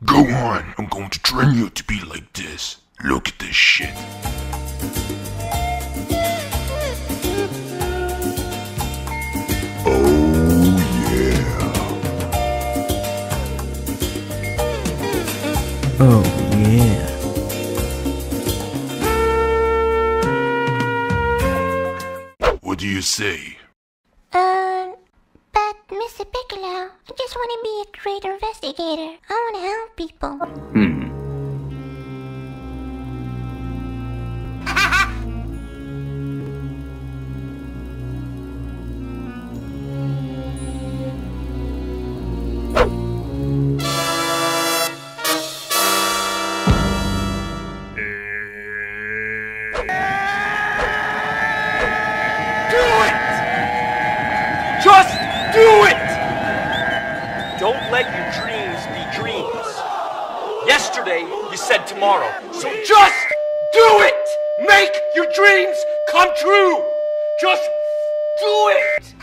Go on, I'm going to train you to be like this. Look at this shit. Oh yeah. Oh yeah. What do you say? But Mr. Piccolo, I just want to be a great investigator. I want to help people. Just do it! Don't let your dreams be dreams. Yesterday, you said tomorrow. So just do it! Make your dreams come true! Just do it!